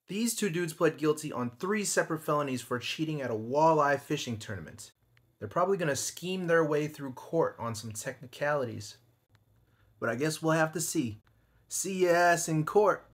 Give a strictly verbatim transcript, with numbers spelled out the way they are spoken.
These two dudes pled guilty on three separate felonies for cheating at a walleye fishing tournament. They're probably going to scheme their way through court on some technicalities. But I guess we'll have to see. See ya ass in court.